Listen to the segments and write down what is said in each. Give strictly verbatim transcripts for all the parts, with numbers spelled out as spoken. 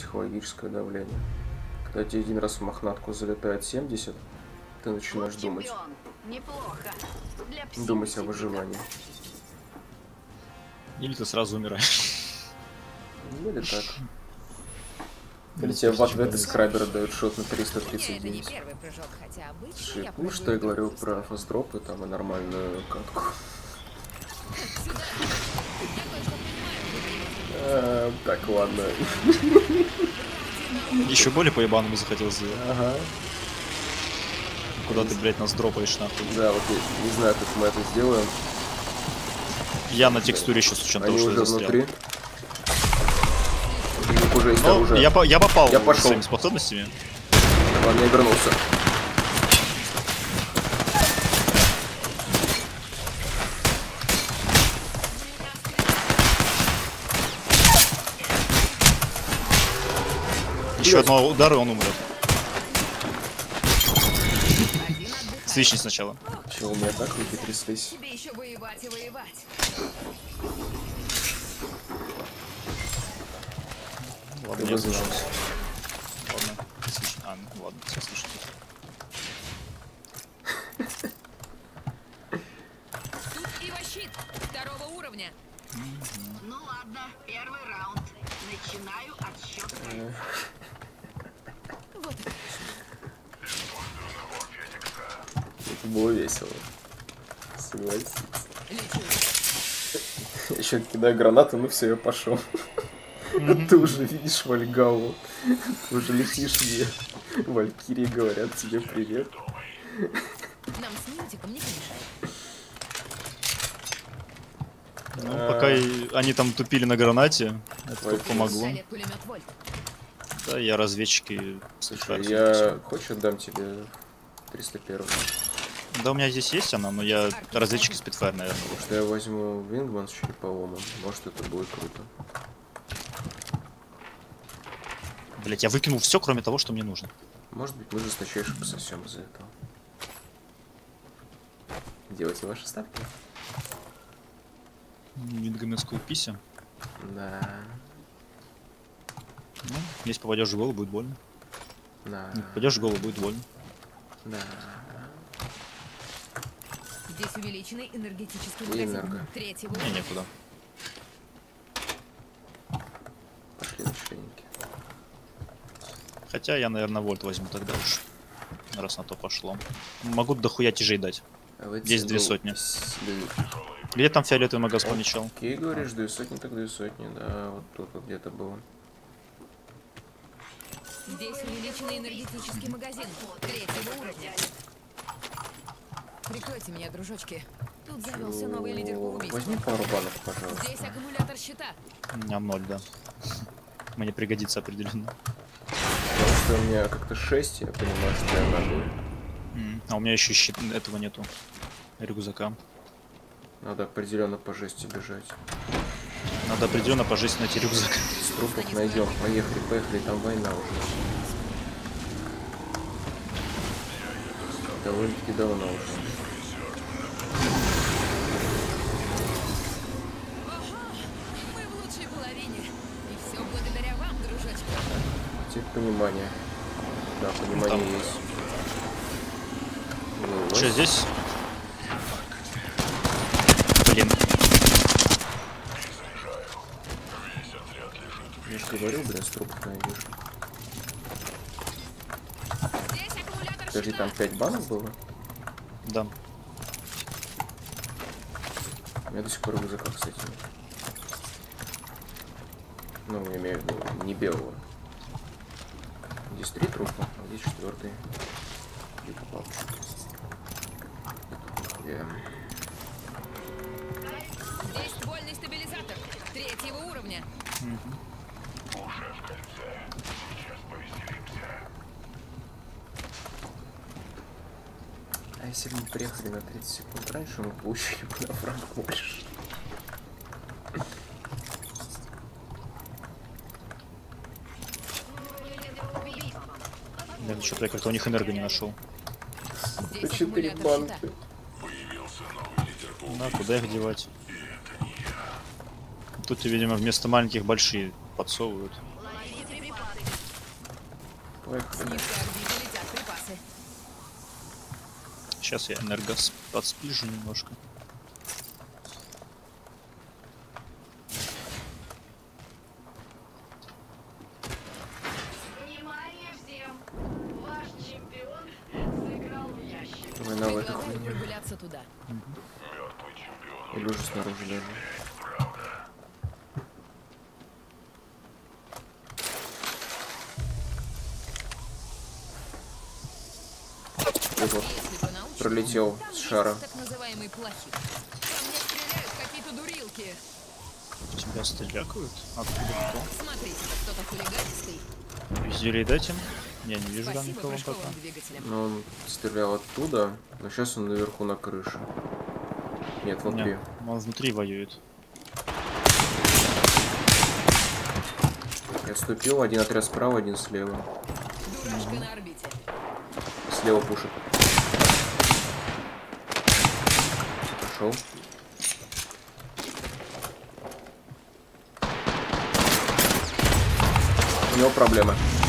психологическое давление. Когда тебе один раз в мохнатку залетает семьдесят, ты начинаешь думать. Думать о выживании. Или ты сразу умираешь. Или так. Или тебе в ответ из скрайбера дают шот на триста тридцать девять. Ну что я говорил про фастдропы там и нормальную катку. А, так, ладно. Еще более по ебаному захотел сделать. Ага. Куда ты, блядь, нас дропаешь нахуй? Да, вот я не знаю, как мы это сделаем. Я на текстуре еще с учетом того, что я застрял. Внутри. Уже есть ну, оружие. Я, по я попал я пошел. своими способностями. Ладно, я вернулся. Еще одного удара, и он умрет. Свищни сначала. Чего у меня так руки тряслись? Тебе еще воевать и воевать. Ладно, я слышал. Ладно, свищни. А, ну ладно, все слышат. Тут ивощит второго уровня. Ну ладно, первый раунд. Начинаю отсчет. Вот это. Это было весело. Согласись. Еще кидаю гранату, ну все, я пошел. Ты уже видишь Вальгалу. Ты уже летишь, где Валькирии говорят тебе привет. Нам с Нинтиком не помешает. Ну, пока и они там тупили на гранате, это только помогло. Да, я разведчики. Слушай, я... Хочешь, отдам тебе триста первый? Да, у меня здесь есть она, но я разведчики спидфайр, наверное. Потому что я возьму Вингман с череповым. Может, это будет круто. Блять, я выкинул все, кроме того, что мне нужно. Может быть, мы жесточайше пососем из-за этого. Делайте ваши ставки. Вингменскую пися. Да. Ну, если попадешь в голову, будет больно. Да. Не попадешь в голову, будет больно. Да. Здесь увеличенный энергетический магазин. Энерго. Третьего Не, уровня. некуда. Пошли на членики. Хотя я, наверное, вольт возьму тогда уж. Раз на то пошло. Могу дохуя тяжей дать. А Здесь две сотни. Где там фиолетовый магаз помечал? Окей, говоришь, две сотни, так две сотни, да, вот тут вот где-то было. Здесь увеличенный энергетический магазин. Третьего уровня. Прикройте меня, дружочки. Тут завелся новый лидер по убийству. Возьми пару банок, пожалуйста. Здесь аккумулятор щита. У меня ноль, да. Мне пригодится определенно. Потому что у меня как-то шесть, я понимаю, что я могу. Mm. А у меня еще щит этого нету. Рюкзака. Надо определенно по жести бежать. Надо определенно по жести найти рюкзак. С трупов найдем. Поехали, поехали, там война уже. Довольно-таки давно уже. Мы в лучшей половине. И все благодаря вам, дружочки. Теперь понимание. Да, понимание там есть. Ну, что здесь? Блин. Я же говорил, блин, с трупов найдешь. Здесь аккумулятор Подожди, щита. там пять банок было? Да. У меня до сих пор рюкзака, кстати. Ну, я имею в виду, не белого. Здесь три трупа, а здесь четвертый. Где попал? Yeah. Здесь ствольный стабилизатор. Третьего уровня. А если бы мы приехали на тридцать секунд раньше, мы получили бы на франк больше. Да, что-то я как-то у них энерго не нашел. Здесь четыре аккумулятор банки. щита. Да, куда их девать? Тут, видимо, вместо маленьких большие подсовывают. Поехали. Сейчас я энергос подспижу немножко. Внимание всем! Ваш чемпион сыграл в ящик. Давай на выход. прогуляться туда. Или уже снаружи даже. Вот, вот. Пролетел с шара. Так называемый плохих. По мне стреляют какие-то дурилки. В тебя стрелякают? Откуда кто? Смотрите, кто-то хулиганистый. Зелий дать им? Я не вижу там Спасибо никого пока. прыжковым двигателям. Но он стрелял оттуда, но сейчас он наверху на крыше. Нет, внутри. Нет, он внутри воюет. Я отступил, один отряд справа, один слева. Дурашка на орбите. Слева пушит. Пошел. У него проблемы.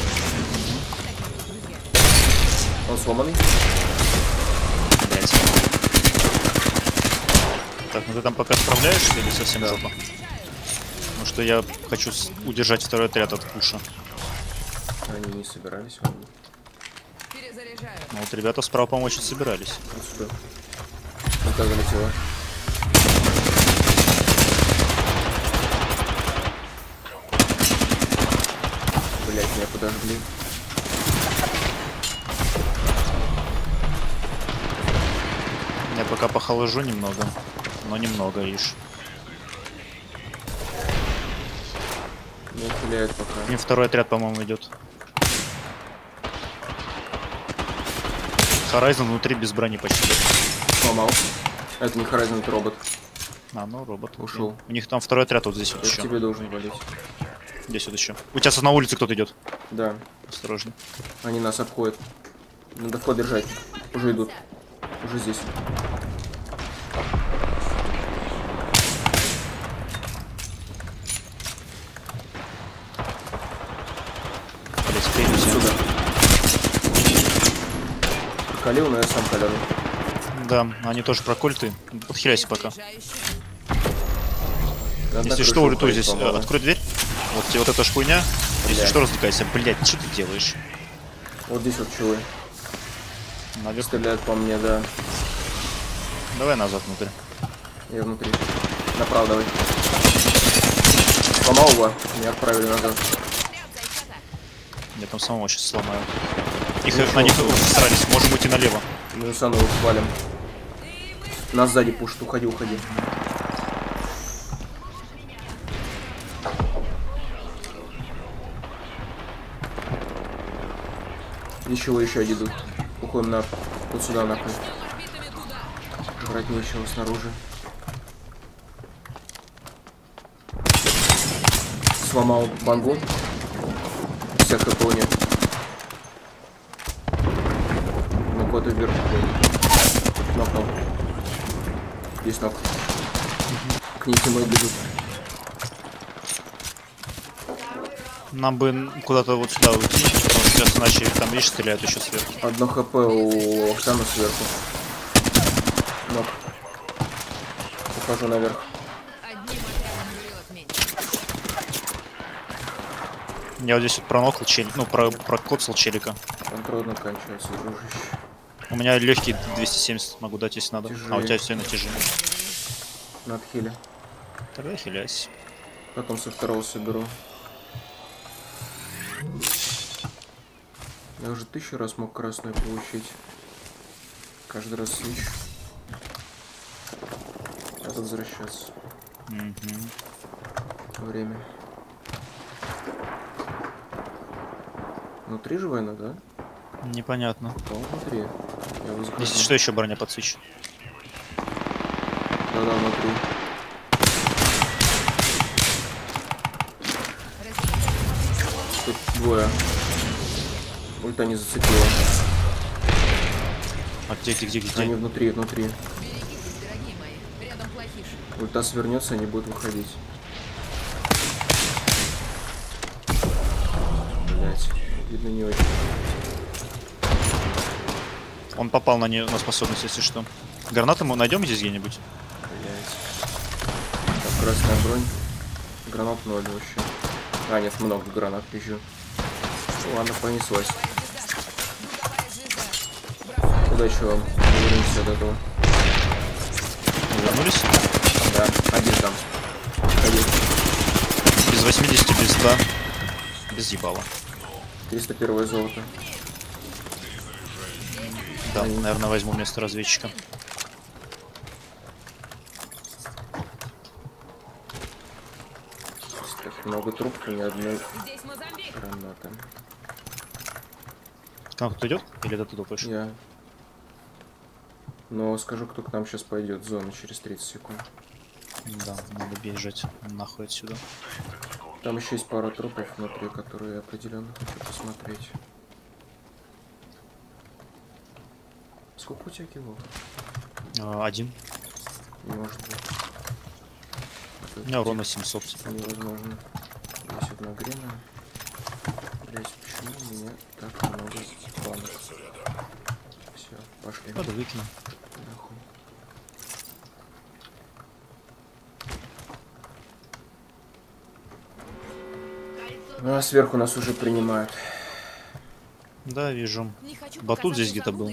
Он сломанный. Блять. Так, ну ты там пока справляешься или совсем Да. жопа? Потому что я хочу с- удержать второй отряд от пуша. Они не собирались. Он... Перезаряжаю. Ну вот ребята справа помочь собирались. Вот сюда. Вот так залетело. Блять, меня подожгли. Я пока похоложу немного, но немного лишь. Не ухиляет пока. Мне второй отряд, по-моему, идет. Horizon внутри без брони почти. Сломал. Это не Horizon, это робот. А, ну робот. окей. Ушел. У них там второй отряд вот здесь вот Я к еще. тебе должен валить. Здесь вот еще. У тебя на улице кто-то идет. Да. Осторожно. Они нас обходят. Надо вход держать. Уже идут. Уже здесь. Блять, впереди. Сюда. Прокалил, но я сам каляну. Да, они тоже прокольты. Подхиляйся пока. Заряжающий. Надо на Если крышу что, улитуй уходить, здесь. э, по-моему. Открой дверь. Вот тебе вот эта ж хуйня. Если Бля. что, развлекайся. Блять, что ты делаешь? Вот здесь вот чувы. Наверх. Стреляют по мне, да. Давай назад внутрь. Я внутри. Направо давай. Сломал его. Меня отправили назад. Я там самого сейчас сломаю. Их на них старались. Можем уйти налево. Минусану валим. Нас сзади пушит. Уходи, уходи. Ничего, еще один идут. Уходим на... Вот сюда нахуй. Брать нечего снаружи. Сломал бангу. Всех хп нет. Ну куда-то вверх. Нокнул. Есть нок. К ней мы бегут. Нам бы куда-то вот сюда уйти. Потому что сейчас иначе там, видишь, стреляют еще сверху. Одно хп у Оксаны сверху. Нок. Ухожу наверх. Одним отрядом дурилок меньше. Я вот здесь вот пронокал челик. Ну, про, прокоцал челика. Контроль наканчивается, дружище. У меня легкий двести семьдесят могу дать, если надо. Тяжелее. А у тебя все на тяжелее. На отхиле. Тогда хиляйся. Потом со второго соберу. Я уже тысячу раз мог красную получить. Каждый раз свич. Надо возвращаться. Угу. Время. Внутри же война, да? Непонятно. По внутри. Я возгружу. Если что, еще броня подсвечит. Да-да, внутри. Тут двое. Ульта не зацепила. А где, где, где, где? Они внутри, внутри. Берегитесь, дорогие мои. Рядом плохиш. Ульта свернется, они будут выходить. Блять. Видно, не очень. Он попал на, не... на способность, если что. Гранаты мы найдем здесь где-нибудь? Так, красная бронь. Гранат ноль вообще. А, нет, много гранат вижу. Ну, ладно, понеслась. Удачи вам. Вернемся от этого. Вернулись? Да, один там. Один. Без восьмидесяти, без ста. Без ебала. триста первое золото. Да, наверное, возьму место разведчика. Так много трупов, ни одной гранаты. К нам кто идет? Или это ты топаешь? Я. Но скажу, кто к нам сейчас пойдет. Зона через тридцать секунд. Да, надо бежать нахуй отсюда. Там еще есть пара трупов внутри, которые я определенно хочу посмотреть. Сколько у тебя килов? А, один. Не может быть. У меня урона семьсот. Невозможно. Есть одна грена. Блять, почему у меня так много планов? Все, пошли. Надо выкину. Нахуй. А сверху нас уже принимают. Да, вижу. Батут здесь где-то был.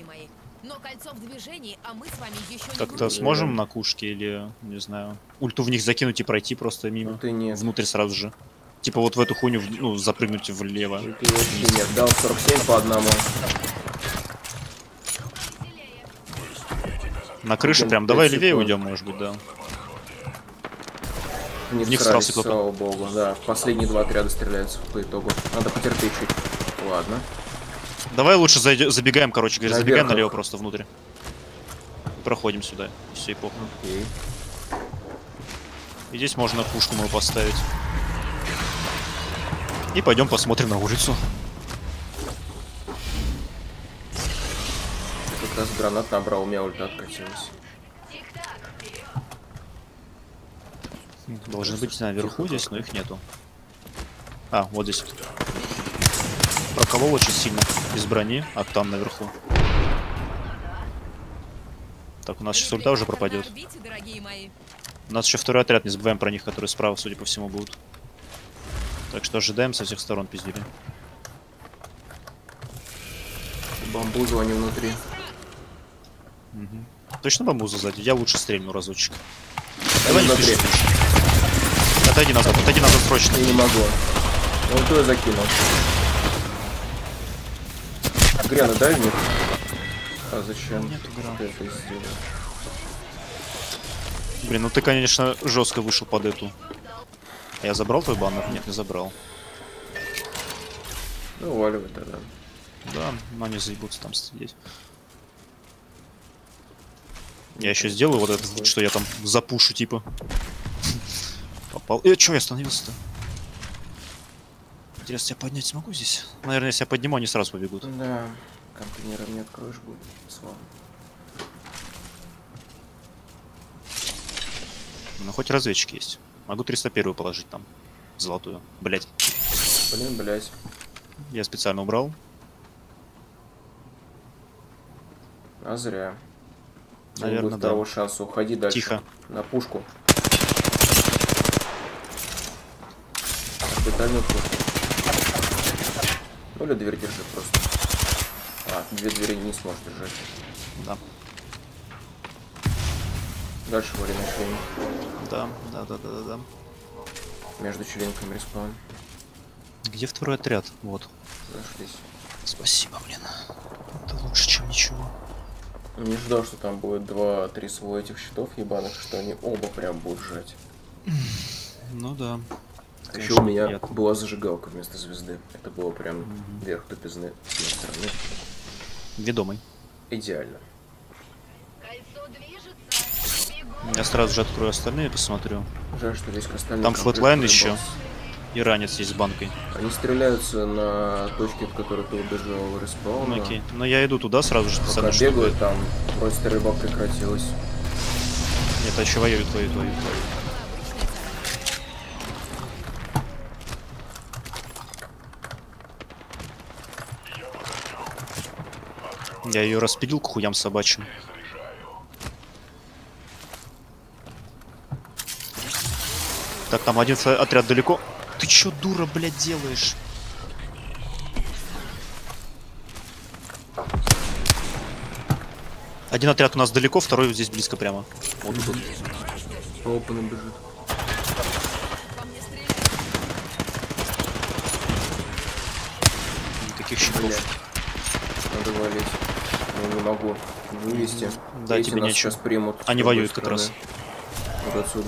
Как-то сможем на кушке или, не знаю, ульту в них закинуть и пройти просто мимо? Ну, ты нет. Внутрь сразу же. Типа вот в эту хуйню, ну, запрыгнуть влево. Ты вообще нет, дал сорок семь по одному. На крыше прям, давай левее уйдем, может быть, да. Не В них всрались, сразу слава богу, да. Последние два отряда стреляются по итогу. Надо потерпеть чуть. Ладно. Давай лучше зайдем, забегаем, короче говоря, Наверх. забегаем налево просто внутрь. Проходим сюда, и все, и похуй. Окей. И здесь можно пушку мою поставить. И пойдем посмотрим на улицу. Как раз гранат набрал, у меня ульта откатилась. Должны быть наверху здесь, но их нету. А, вот здесь. Проколол очень сильно из брони, а там наверху. Так, у нас сейчас ульта уже пропадет. У нас еще второй отряд, не забываем про них, которые справа, судя по всему, будут. Так что ожидаем со всех сторон пиздили. Бамбузу они внутри. Угу. Точно бамбузу сзади? Я лучше стрельну разочек. Давай Давай не спеши. Отойди назад, отойди назад срочно. Я не могу. Вот то я закинул. Грена, дай мне. А зачем? Нету грана. Ты это сделал? Блин, ну ты, конечно, жестко вышел под эту. А я забрал твой баннер? Нет, не забрал. Ну, валивай тогда. Да, но они заебутся там сидеть. Я еще сделаю вот это, вот, что я там запушу, типа. Попал. Э, чё я остановился-то? Интересно, я поднять смогу здесь? Наверное, если я подниму, они сразу побегут. Да, контейнером не откроешь, будет слава. Ну, хоть разведчик есть. Могу триста первую положить там. Золотую. Блять. Блин, блять. Я специально убрал. А зря. Наверное, будет да. второго шанса. Уходи дальше. Тихо. На пушку. Орбитальную пушку. Ну или дверь держи просто. А, две двери не сможешь держать. Да. Дальше вали на член. Да, да, да, да, да, да. Между членками респаун. Где второй отряд? Вот. Зашлись. Спасибо, блин. Это лучше, чем ничего. Не ждал, что там будет два-три слоя этих щитов ебаных, что они оба прям будут жать. Ну да. Еще у меня приятно. Была зажигалка вместо звезды. Это было прям угу. Вверх тупизны с моей стороны. Ведомый. Идеально. Я сразу же открою остальные, посмотрю. Жаль, что весь остальной. Там флэтлайн еще. И ранец есть с банкой. Они стреляются на точке, в которой ты убежал респауна. Ну, окей. Но я иду туда сразу же. Пока бегают, там просто стрельба прекратилась. Нет, а еще воюют, воюют, воюют. Я ее распилил к хуям собачьим. Так, там один отряд далеко. Ты чё, дура, блядь, делаешь? Один отряд у нас далеко, второй вот здесь близко прямо. Вот тут. Опен бежит. Никаких щитов. Надо валить. Я не могу вывести. Да, Эти тебе нас нечего. сейчас примут. Они с другой воюют как раз. стороны. Вот отсюда.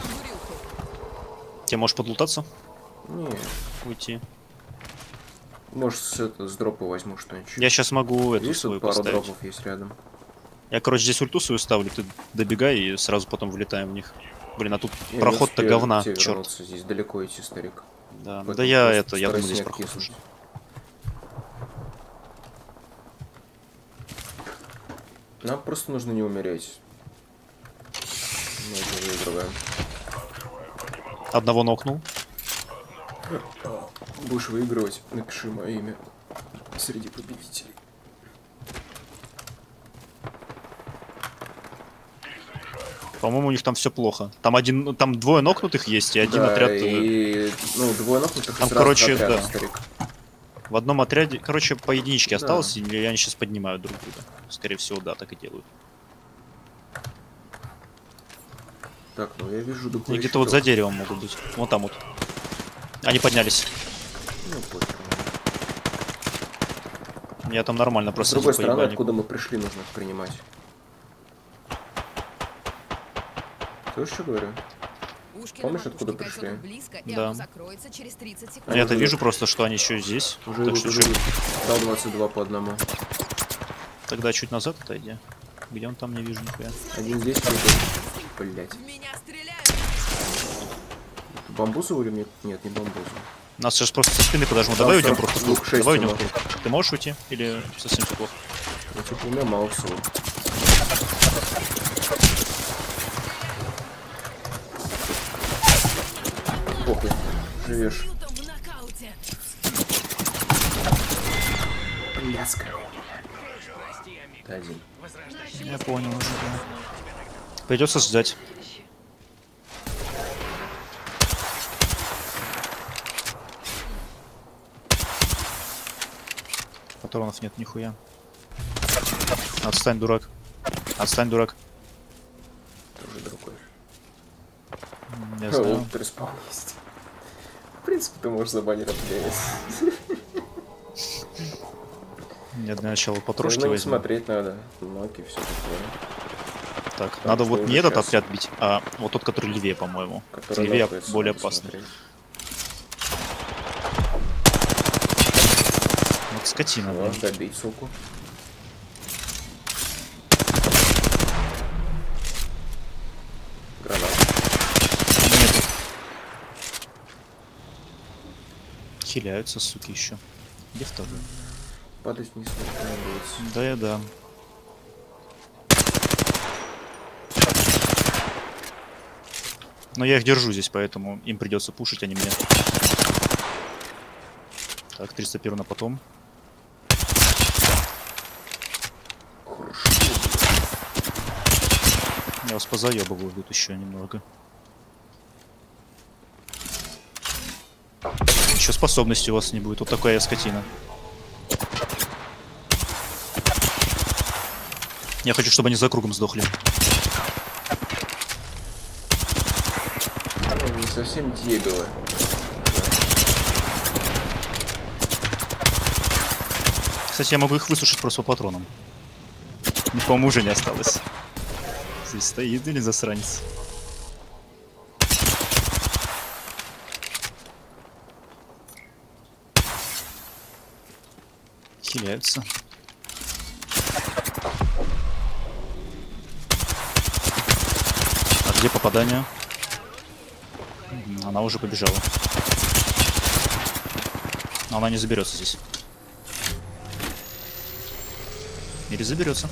Ты можешь подлутаться? Не, Уйти. может с, это, с дропа возьму что-нибудь. Я сейчас могу эту Видишь, свою тут пару поставить. дропов есть рядом. Я, короче, здесь ульту свою ставлю, ты добегай и сразу потом вылетаем в них. Блин, а тут Я проход-то не успею говна, тебе черт. вернуться, здесь далеко идти, старик. Да, Поэтому да я просто это, я думаю, старайся здесь не проход откиснуть. уже. Нам просто нужно не умереть. Мы это выигрываем. Одного нокнул. Будешь выигрывать, напиши мое имя среди победителей. По-моему, у них там все плохо. Там один, там двое нокнутых есть, и один Да, отряд. э, и, ну, двое нокнутых, и Там, сразу короче, отряда, да. старик. В одном отряде, короче, по единичке Да. осталось, и они сейчас поднимают друг друга. Скорее всего, да, так и делают. Так, ну я вижу И духовый где-то вот за деревом могут быть. Вон там вот. Они поднялись. Ну, похер. Я там нормально С просто. другой по стороны, ебальнику. откуда мы пришли, нужно их принимать. Слышишь, что говорю? Помнишь, откуда пришли? Близко, Да. и оно закроется через тридцать секунд. А я-то Уже вижу идут. просто, что они еще здесь. Уже так идут, что уже чё, идут. Дал двадцать два по одному. тогда чуть назад отойди. Где он там, не вижу нихуя. Один здесь, другой. Блять. В меня стреляют! Бамбузу или мне? Нет, не бамбузу. Нас сейчас просто со спины подожму. Там Давай уйдем сорок просто в двух круг. шесть Давай уйдем у в круг. Ты можешь уйти? Или совсем все плохо? Я типа у меня мало всего. Похуй. Живешь. Ньютон в нокауте. Блядская. Ты один. Я понял уже, да. Придется ждать. Патронов нет нихуя. Отстань, дурак. Отстань, дурак. Тоже другой. М, Я О, знаю. ты респаун есть. В принципе, ты можешь за баннер отменить. Мне для начала патрошки Ну, возьму. смотреть надо. Ноки, все такое. Так, Так, надо что вот уже не этот щас? отряд бить, а вот тот, который левее, по-моему. Который Левее нокается, более надо опасный. смотреть. Вот скотина, Ладно, блин. добить, суку. Гранат. Нету. Хиляются, суки, еще. Где второй? Падать не стоит. Да, я да. Но я их держу здесь, поэтому им придется пушить, а не мне. Так, триста первый на потом. Я вас позаебываю тут еще немного. Еще способности у вас не будет. Вот такая я скотина. Я хочу, чтобы они за кругом сдохли. Они не совсем дебилы. Кстати, я могу их высушить просто по патронам. Никому уже не осталось. Здесь стоит или засранец. Хиляются. А где попадание? Мгм, она уже побежала. Но она не заберется здесь. Или заберется.